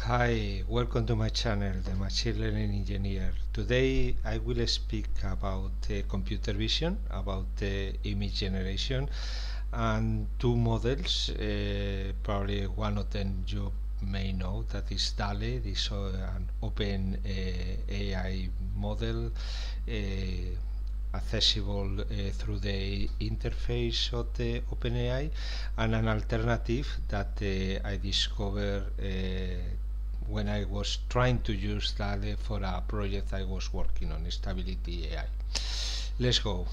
Hi, welcome to my channel, The Machine Learning Engineer. Today I will speak about computer vision, about image generation, and two models. Probably one of them you may know, that is DALL-E. This is an open AI model accessible through the interface of the OpenAI, and an alternative that I discovered when I was trying to use DALL-E for a project I was working on, Stability AI. Let's go.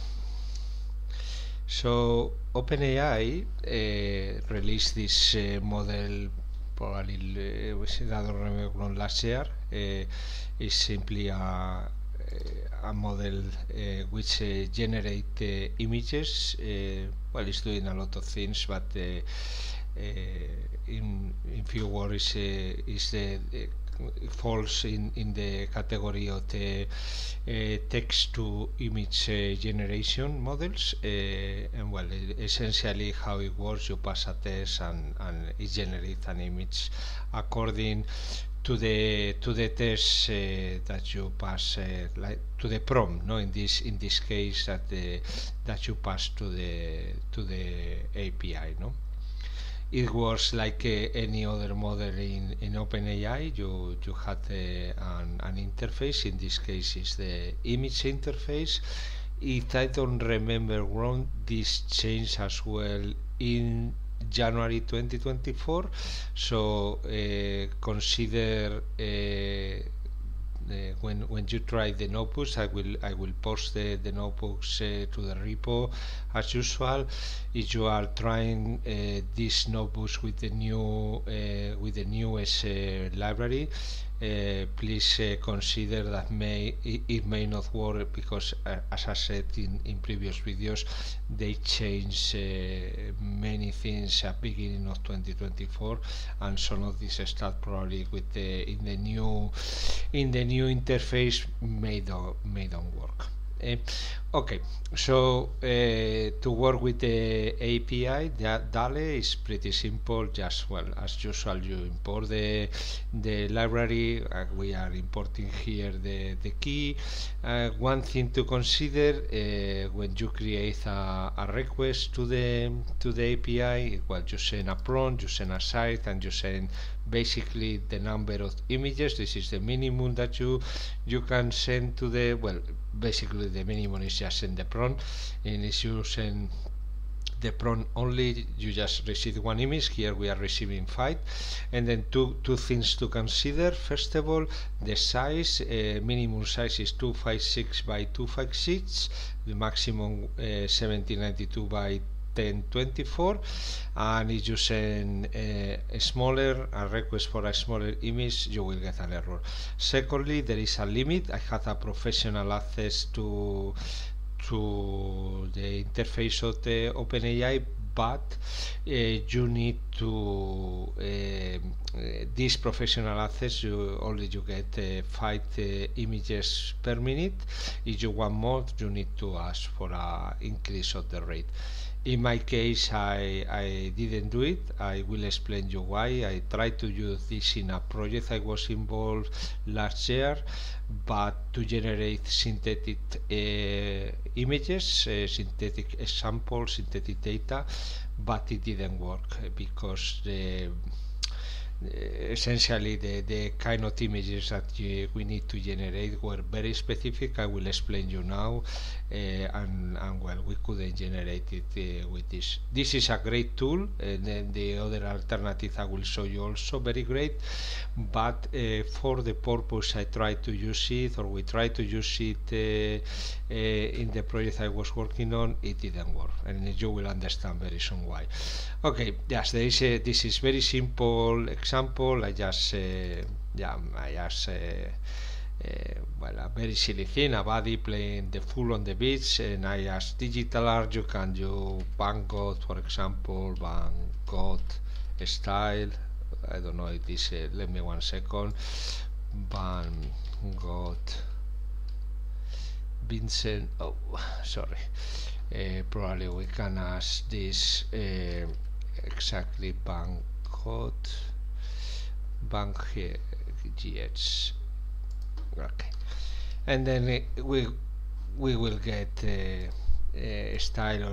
So OpenAI released this model probably I don't remember last year. It's simply a model which generate images. Well, it's doing a lot of things, but in few words, is the falls in the category of the text to image generation models, and well, essentially how it works: you pass a test and it generates an image according to the test that you pass, like to the prompt, no, in this case that you pass to the API, no. It works like any other model in OpenAI. You had an interface. In this case, is the image interface. If I don't remember wrong, this changed as well in January 2024. So consider when you try the notebooks, I will post the notebooks to the repo as usual. If you are trying these notebooks with the newest library, please consider that it may not work, because as I said in previous videos, they changed many things at beginning of 2024, and some of these stuff probably with in the new interface may don't work. Okay, so to work with the API, DALL-E is pretty simple. Just, well, as usual, you import the library. We are importing here the key. One thing to consider when you create a request to the API, well, you send a prompt, you send a site, and you send basically the number of images. This is the minimum that you can send to the, well, basically the minimum is just send the prompt, and if you send the prompt only, you just receive one image. Here we are receiving 5. And then two things to consider. First of all, the size. Minimum size is 256 by 256, the maximum 1792 by 1024, and if you send a request for a smaller image, you will get an error. Secondly, there is a limit. I have a professional access to the interface of the OpenAI, but you need to this professional access, you get 5 images per minute. If you want more, you need to ask for an increase of the rate. In my case, I didn't do it. I will explain you why. I tried to use this in a project I was involved last year, but to generate synthetic images, synthetic examples, synthetic data, but it didn't work because essentially the kind of images that we need to generate were very specific. I will explain you now, and well, we couldn't generate it with this. This is a great tool, and then the other alternative I will show you also very great, but for the purpose I tried to use it, or we tried to use it in the project I was working on, it didn't work, and you will understand very soon why. Okay, yes, this is very simple example. I just well, a very silly thing, a body playing the fool on the beach, and I ask digital art. You can do Van Gogh, for example, Van Gogh style. I don't know if this. Let me 1 second. Van Gogh, Vincent. Oh, sorry. Probably we can ask this exactly Van Gogh bank GH. Okay, and then we will get style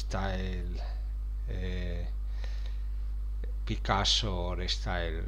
Picasso or style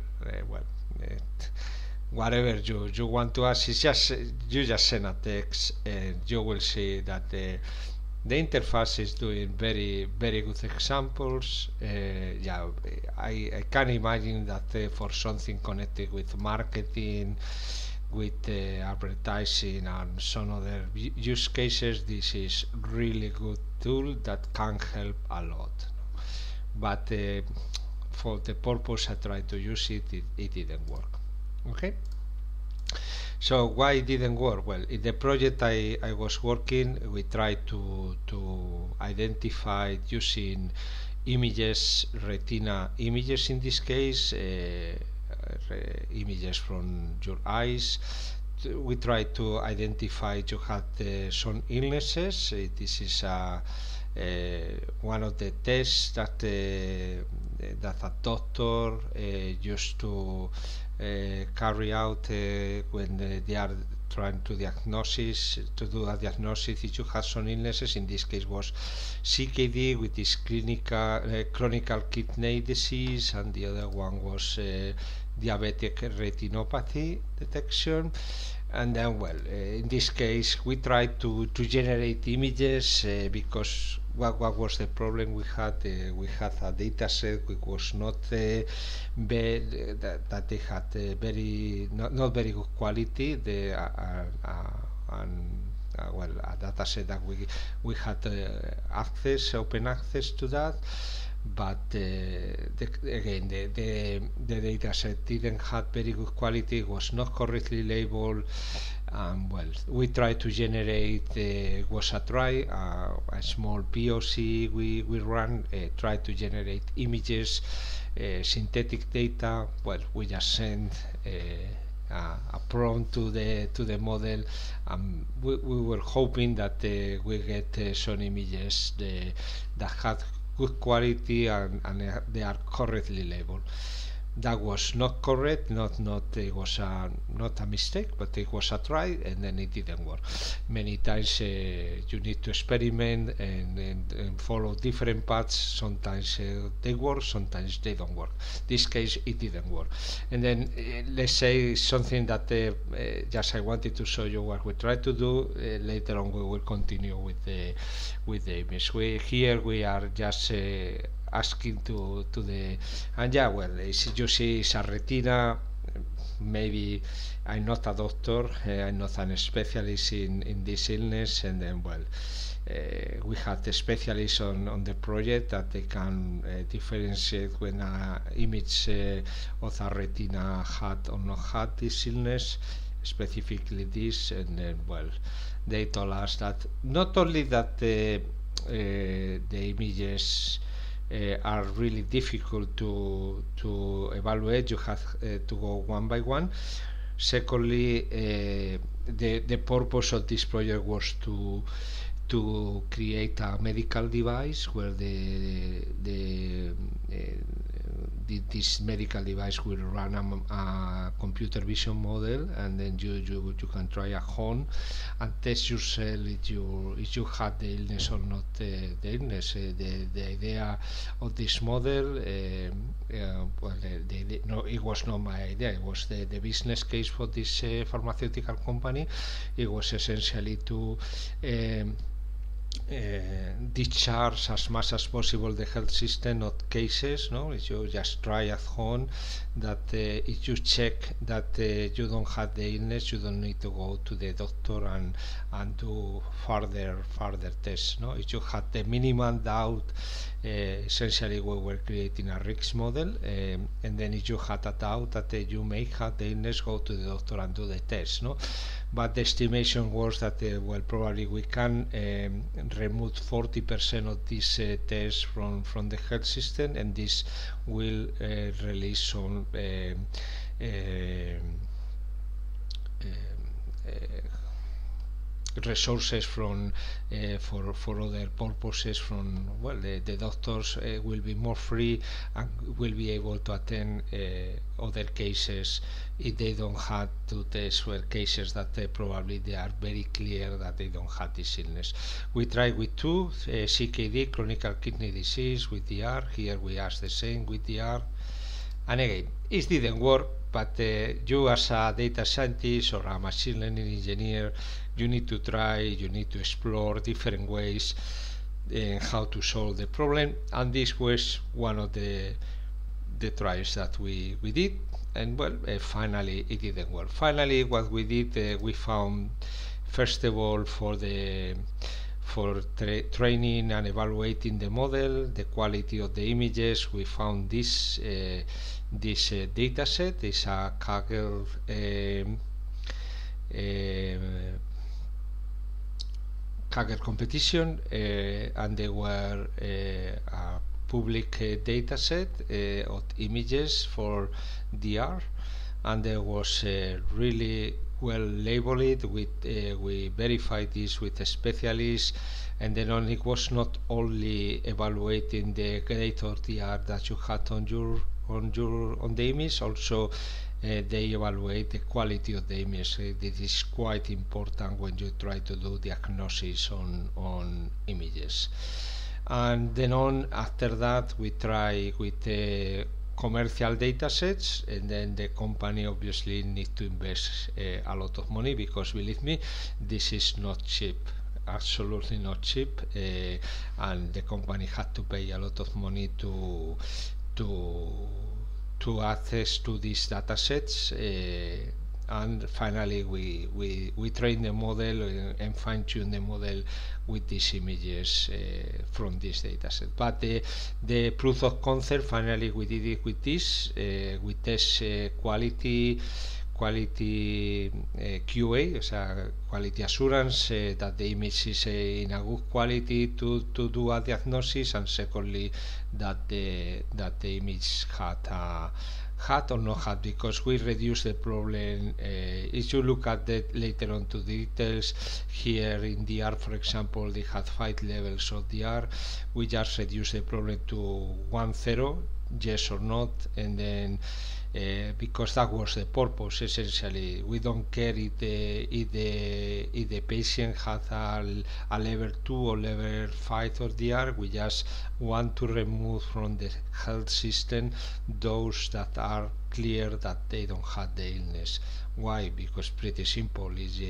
whatever you want to ask. It's just you just send a text and you will see that the interface is doing very good examples. Yeah, I can imagine that for something connected with marketing, with advertising and some other use cases, this is really good tool that can help a lot. But for the purpose I tried to use it, it didn't work. Okay, so why it didn't work? Well, in the project I was working, we tried to identify using images, retina images in this case, images from your eyes. We tried to identify you had some illnesses. This is one of the tests that a doctor used to carry out when they are trying to do a diagnosis. If you have some illnesses, in this case was CKD, which is chronic kidney disease, and the other one was diabetic retinopathy detection. And then, well, in this case we tried to generate images because what was the problem we had? We had a data set which was not that they had very not very good quality. Well, a data set that we had open access to that, but again the data set didn't have very good quality, was not correctly labeled. Well, we tried to generate a small POC we ran, tried to generate images, synthetic data. Well, we just sent a prompt to the model. We were hoping that we get some images that had good quality and they are correctly labeled. That was not correct. It was not a mistake, but it was a try, and then it didn't work. Many times you need to experiment and follow different paths. Sometimes they work, sometimes they don't work. This case it didn't work. And then let's say something that just I wanted to show you what we try to do. Later on we will continue with the image. Here we are just asking to the, and yeah, well, as you see, it's a retina. Maybe I'm not a doctor, I'm not an specialist in this illness, and then, well, we had the specialists on the project that they can differentiate when an image of a retina had or not had this illness, specifically this. And then, well, they told us that not only that the images are really difficult to evaluate, you have to go one by one. Secondly, the purpose of this project was to create a medical device where this medical device will run a computer vision model, and then you can try at home and test yourself if you had the illness or not the illness. The idea of this model, well, no, it was not my idea. It was the business case for this pharmaceutical company. It was essentially to discharge as much as possible the health system, not cases. No, if you just try at home, that if you check that you don't have the illness, you don't need to go to the doctor and do further tests. No, if you had the minimum doubt, essentially we were creating a risk model, and then if you had a doubt that you may have the illness, go to the doctor and do the test. No, but the estimation was that well, probably we can remove 40% of these tests from the health system, and this will release some resources from for other purposes. From well, the doctors will be more free and will be able to attend other cases if they don't have to test for cases that probably they are very clear that they don't have this illness. We tried with two, CKD, chronic kidney disease, with DR. Here we asked the same with DR, and again it didn't work. But you as a data scientist or a machine learning engineer, you need to try, you need to explore different ways how to solve the problem, and this was one of the tries that we did, and well, finally it didn't work. Finally, what we did, we found, first of all, for training and evaluating the model, the quality of the images, we found this data set is a Kaggle Kaggle competition, and they were a public data set of images for DR, and there was really well labeled with we verified this with a specialist, and then it was not only evaluating the grade of DR that you had on the image, also they evaluate the quality of the image. This is quite important when you try to do diagnosis on images. And then after that we try with commercial data sets, and then the company obviously needs to invest a lot of money, because believe me, this is not cheap, absolutely not cheap, and the company had to pay a lot of money to access to these data sets, and finally we train the model and fine-tune the model with these images from this dataset. But the proof of concept, finally we did it with this. We test quality QA, so quality assurance, that the image is in a good quality to do a diagnosis, and secondly that the image had or not had, because we reduce the problem. If you look at that later on to the details, here in DR, for example, they had 5 levels of DR. We just reduce the problem to 1-0, yes or not, and then because that was the purpose essentially. We don't care if the patient has a level 2 or level 5 of DR. We just want to remove from the health system those that are clear that they don't have the illness. Why? Because pretty simple.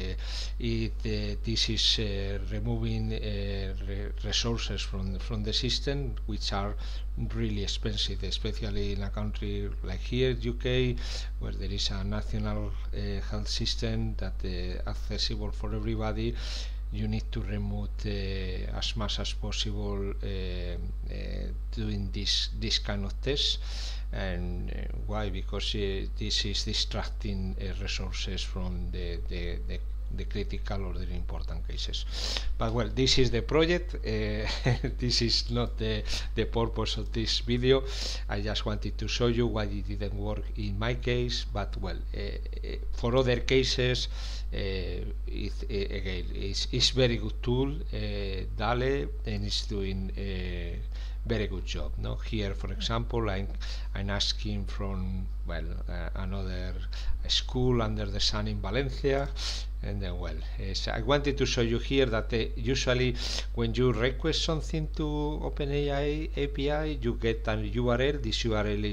This is removing resources from the system, which are really expensive, especially in a country like here, UK, where there is a national health system that accessible for everybody. You need to remove as much as possible doing this kind of tests. And why? Because this is distracting resources from the critical or the important cases. But well, this is the project. This is not the purpose of this video. I just wanted to show you why it didn't work in my case, but well, for other cases, it's very good tool, DALL-E, and it's doing very good job. No, here for example, I'm asking from another school under the sun in Valencia, and then so I wanted to show you here that usually when you request something to OpenAI API, you get an URL. This URL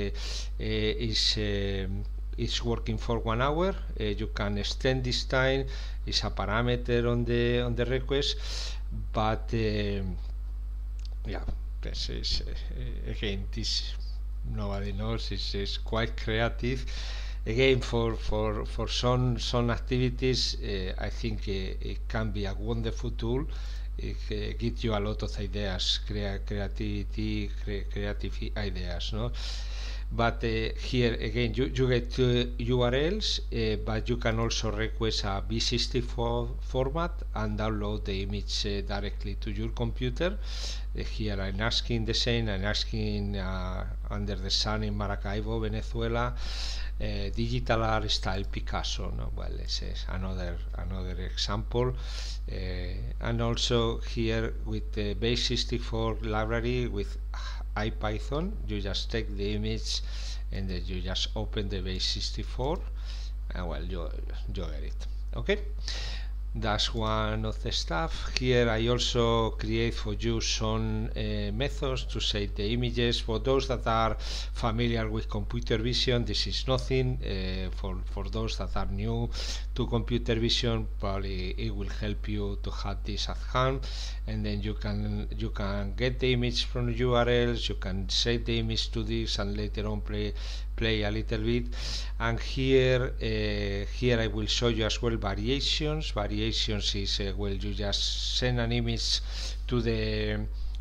is working for 1 hour. You can extend this time. It's a parameter on the request, but yeah. This is again, this nobody knows. It's quite creative. Again, for some activities, I think it can be a wonderful tool. It gives you a lot of ideas, creative ideas, no? But here again, you get URLs, but you can also request a B64 format and download the image directly to your computer. Here I'm asking the same. I'm asking under the sun in Maracaibo, Venezuela, digital art style Picasso, no? Well, this is another example. And also here with the base64 library with IPython, you just take the image and then you just open the base64 and well, you get it. Okay, that's one of the stuff. Here I also create for you some methods to save the images. For those that are familiar with computer vision, this is nothing. For those that are new to computer vision, probably it will help you to have this at hand, and then you can get the image from URLs, you can save the image to this and later on play a little bit. And here I will show you as well variations. Variations is well, you just send an image to the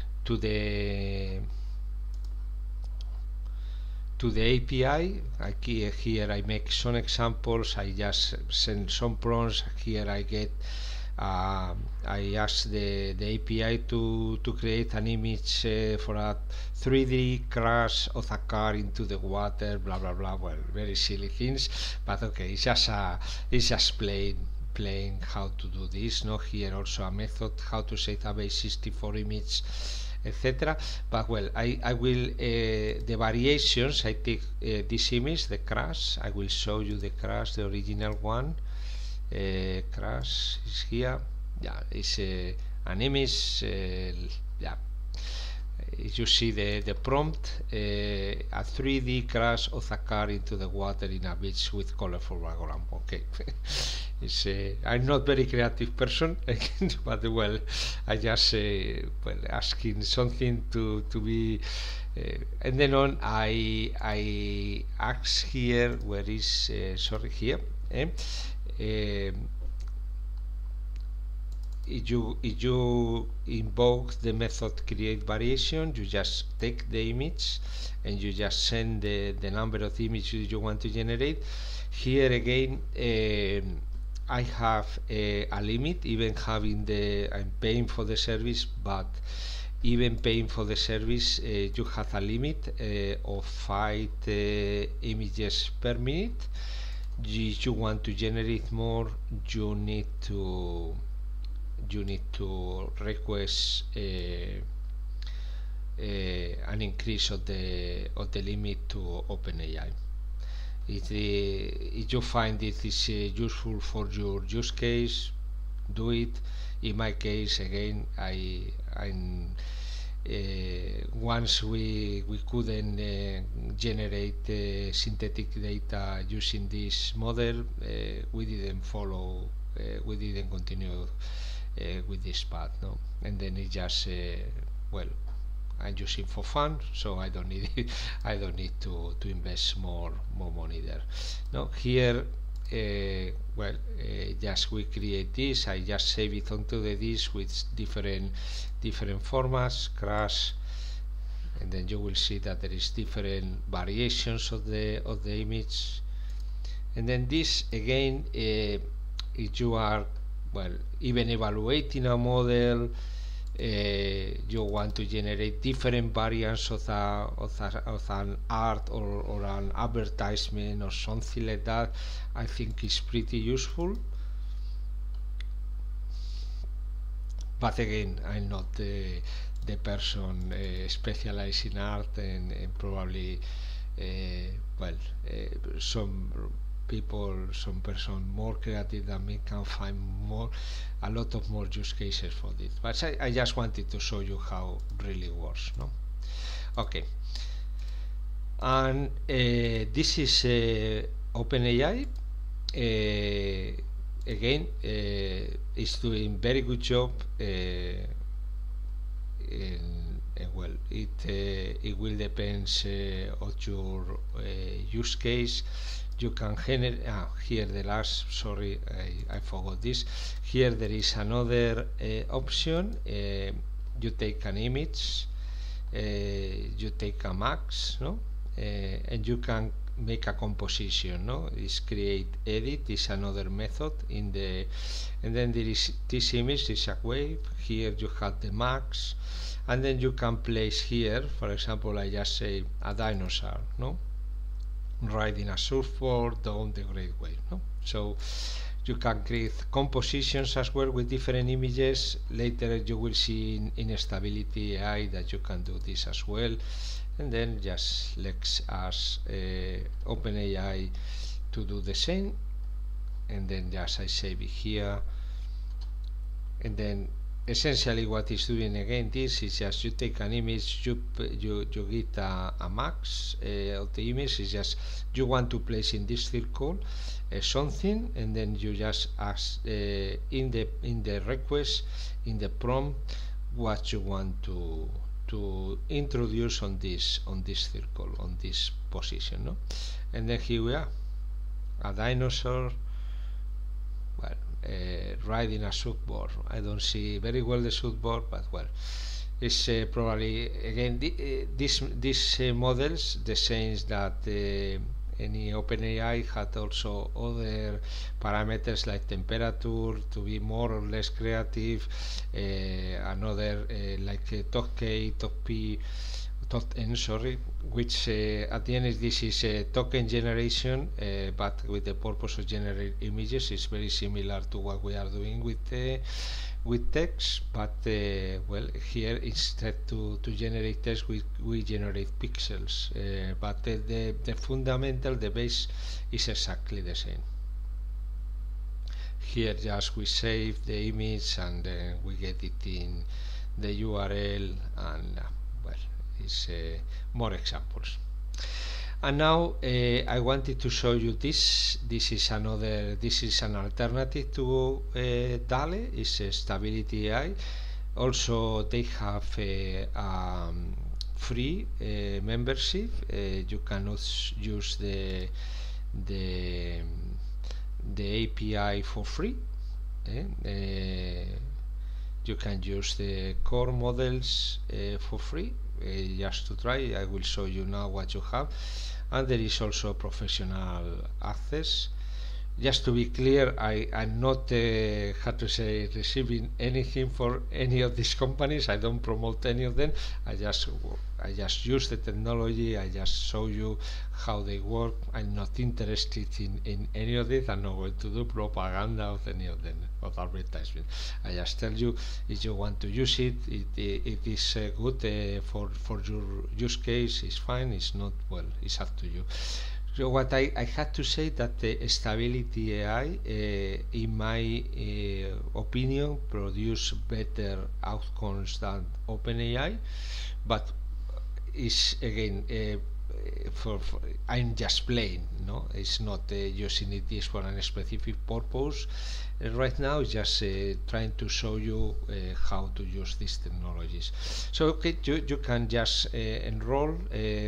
API. Here I make some examples. I just send some prompts. Here I get I ask the API to create an image for a 3D crash of a car into the water, blah blah blah. Well, very silly things, but okay, it's just playing how to do this. No, here also a method how to set a base64 image, etc. But well, I will the variations. I take this image, the crash. I will show you the crash, the original one. Crash is here. Yeah, it's an image. Yeah, you see the prompt, a 3D crash of a car into the water in a beach with colorful background. Okay, it's I'm not very creative person, but well, I just well, asking something to be. And then on, I ask here where is sorry here. If you invoke the method create variation, you just take the image and you just send the number of images you want to generate. Here again, I have a limit, even having I'm paying for the service, but even paying for the service, you have a limit of 5 images per minute. If you want to generate more, you need to request an increase of the limit to OpenAI. If you find it is useful for your use case, do it. In my case, again, once we couldn't generate synthetic data using this model, we didn't follow, we didn't continue with this path, no. And then it just well, I'm using for fun, so I don't need it. I don't need to invest more money there. No, here well, just we create this. I just save it onto the disk with different formats, crash, and then you will see that there is different variations of the image. And then this again, if you are well, even evaluating a model, you want to generate different variants of an art or an advertisement or something like that, I think is pretty useful. But again, I'm not the person specialized in art, and probably well, some person more creative than me can find a lot of more use cases for this. But I just wanted to show you how it really works, no? Okay, and this is OpenAI. Again, is doing very good job. Well, it will depends on your use case. You can generate here the last, sorry, I forgot this. Here there is another option. You take an image, you take a max, no, and you can make a composition, no. Is create edit is another method in the, and then there is this image is a wave. Here you have the max, and then you can place here, for example, I just say a dinosaur, no. riding a surfboard down the Great Wave, no? So you can create compositions as well with different images. Later you will see in Stability AI that you can do this as well. And then just let's ask OpenAI to do the same, and then just I save it here. And then essentially what it's doing again, this is just you take an image, you get a max of the image. Is just you want to place in this circle something, and then you just ask in the request, in the prompt, what you want to introduce on this circle, on this position, no? And then here we are, a dinosaur, well, riding a surfboard. I don't see very well the surfboard, but well, it's probably again these models, the same that any OpenAI had also other parameters like temperature to be more or less creative, another like TOC-K, TOC-P, TOC-N, sorry, which at the end this is token generation, but with the purpose of generate images. Is very similar to what we are doing with text, but well, here instead to generate text we generate pixels, but the fundamental, the base is exactly the same. Here just we save the image and then we get it in the URL, and well, it's more examples. And now I wanted to show you this. This is an alternative to DALL-E. It's Stability AI. Also, they have free membership. You cannot use the API for free. You can use the core models for free. Just to try, I will show you now what you have. And there is also professional access. Just to be clear, I'm not how to say, receiving anything for any of these companies. I don't promote any of them. I just use the technology. I just show you how they work. I'm not interested in any of this. I'm not going to do propaganda of any of them, of advertisement. I just tell you, if you want to use it, it is good for your use case. It's fine. It's not, well, it's up to you. So what I had to say that the Stability AI, in my opinion, produce better outcomes than OpenAI, but is again for I'm just playing, no, it's not using it this for a specific purpose. Right now, just trying to show you how to use these technologies. So okay, you can just enroll.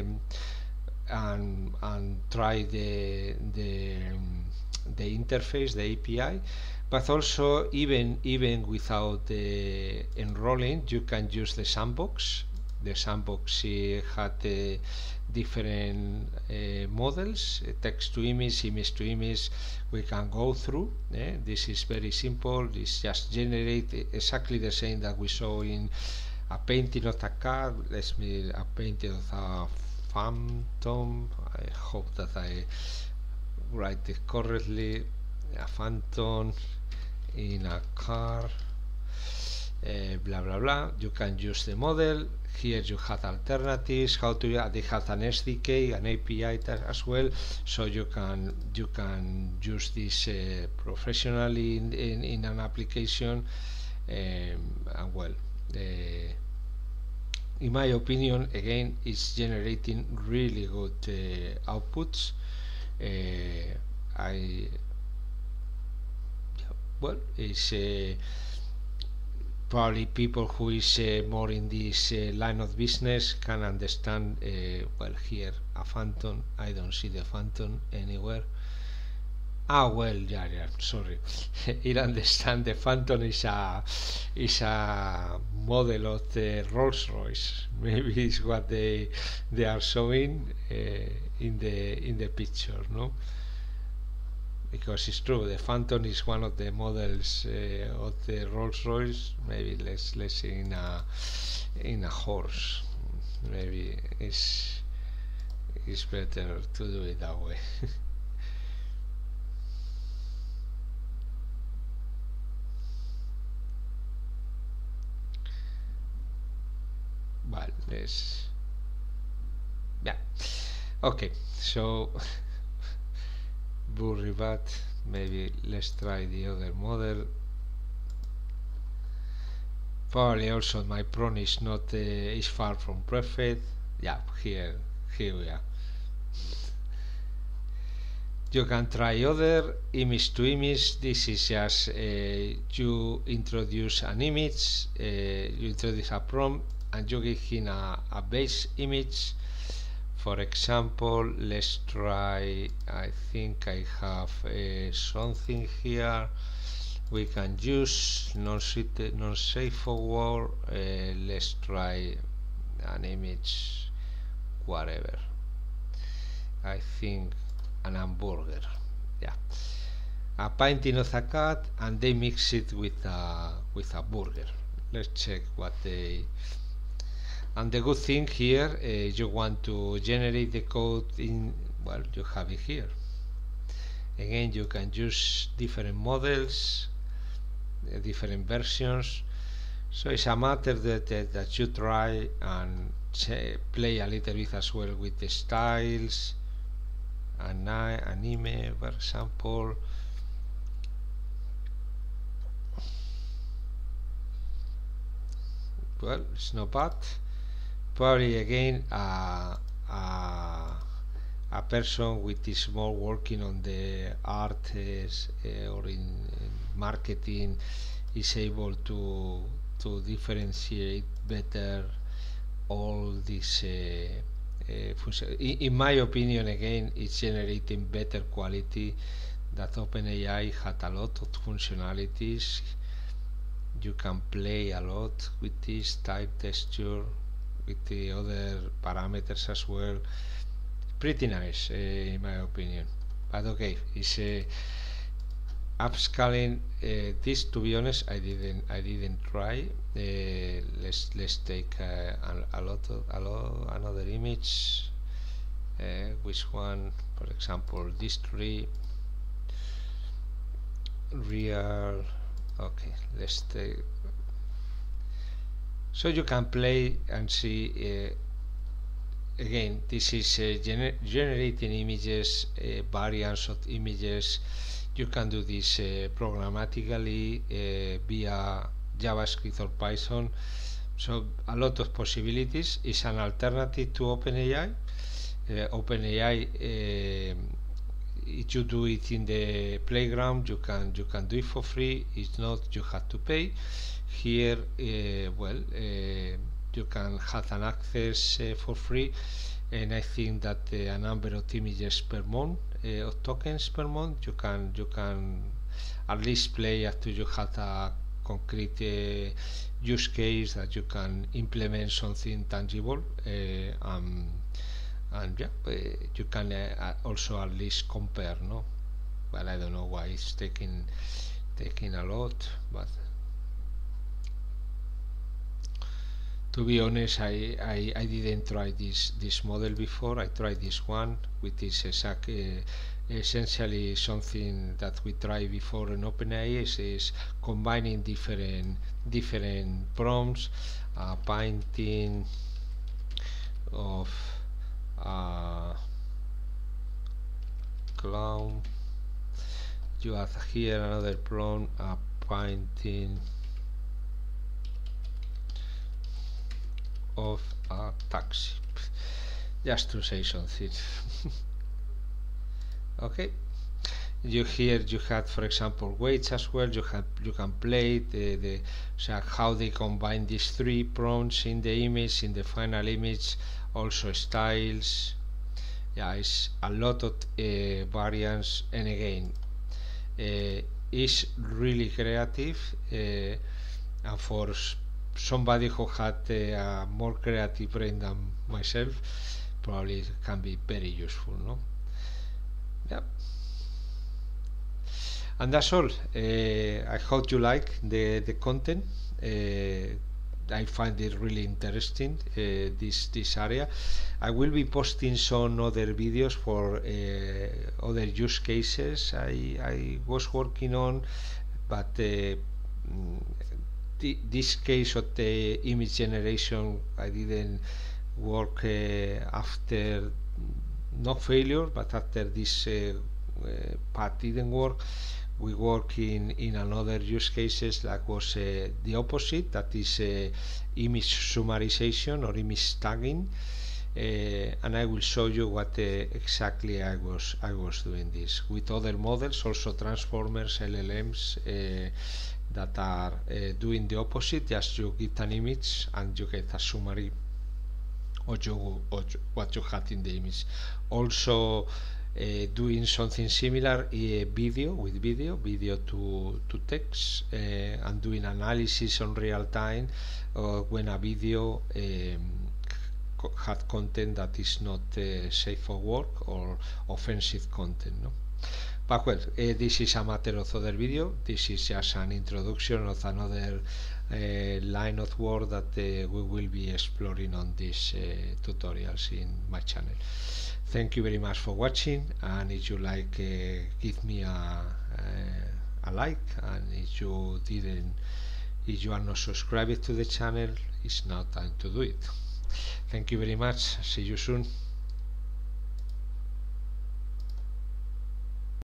And try the interface, the API, but also even without enrolling, you can use the sandbox. The sandbox had different models, text to image, image to image. We can go through. This is very simple. It's just generate exactly the same that we saw in a painting of a car. Let's make a painting of a phantom. I hope that I write it correctly. A phantom in a car, blah blah blah. You can use the model. Here you have alternatives. How to they have an SDK, an API as well, so you can use this professionally in an application, and well. In my opinion, again, it's generating really good outputs. Well, it's probably people who is more in this line of business can understand. Well, here a phantom. I don't see the phantom anywhere. Ah, well, yeah, sorry. It understand the Phantom is a model of the Rolls-Royce. Maybe it's what they are showing in the picture, no? Because it's true, the Phantom is one of the models of the Rolls-Royce. Maybe let's in a horse. Maybe it's better to do it that way. Well, yeah. Okay, so Burribat, maybe let's try the other model. Probably also my prawn is not is far from perfect. Yeah, here we are. You can try other image to image. This is just you introduce an image, you introduce a prompt, and you give him a base image. For example, let's try, I think I have something here we can use non-safe forward. Let's try an image, whatever. I think an hamburger, yeah, a painting of a cat, and they mix it with a burger. Let's check what they. And the good thing here, you want to generate the code in, well, you have it here. Again, you can use different models, different versions, so it's a matter that you try and play a little bit as well with the styles. Anime, for example. Well, it's not bad. Probably again a person with is more working on the art or in marketing is able to differentiate better all these in my opinion. Again, it's generating better quality. That OpenAI had a lot of functionalities. You can play a lot with this type texture, with the other parameters as well. Pretty nice, in my opinion. But okay, it's upscaling. This, to be honest, I didn't try. Let's take another image. Which one? For example, this tree. Real. Okay, let's take. So you can play and see. Again, this is generating images, variants of images. You can do this programmatically via JavaScript or Python. So a lot of possibilities. It's an alternative to OpenAI. OpenAI, if you do it in the playground, you can do it for free. If not, you have to pay. Here, you can have an access for free, and I think that a number of images per month, of tokens per month, you can at least play after you have a concrete use case that you can implement something tangible, and yeah, you can also at least compare, no? But I don't know why it's taking a lot, but to be honest, I didn't try this model before. I tried this one, which is essentially something that we tried before in OpenAI. Is combining different prompts, painting of a clown. You have here another prompt, a painting of a taxi, just to say something. Okay, you had, for example, weights as well. You can play how they combine these three prompts in the image, in the final image. Also styles. Yeah, it's a lot of variants, and again, it's really creative, and for somebody who had a more creative brain than myself, probably it can be very useful, no? Yeah. And that's all. I hope you like the content. I find it really interesting, this area. I will be posting some other videos for other use cases I was working on, but this case of the image generation I didn't work after, not failure, but after this path didn't work. We work in another use cases that was the opposite, that is image summarization or image tagging, and I will show you what exactly I was doing this with other models, also transformers, LLMs, that are doing the opposite. Just you get an image and you get a summary of what you had in the image. Also doing something similar, video to text, and doing analysis on real time when a video had content that is not safe for work or offensive content, no? But well, this is a matter of other video. This is just an introduction of another line of work that we will be exploring on these tutorials in my channel. Thank you very much for watching, and if you like, give me a like, and if you are not subscribed to the channel, it's now time to do it. Thank you very much. See you soon.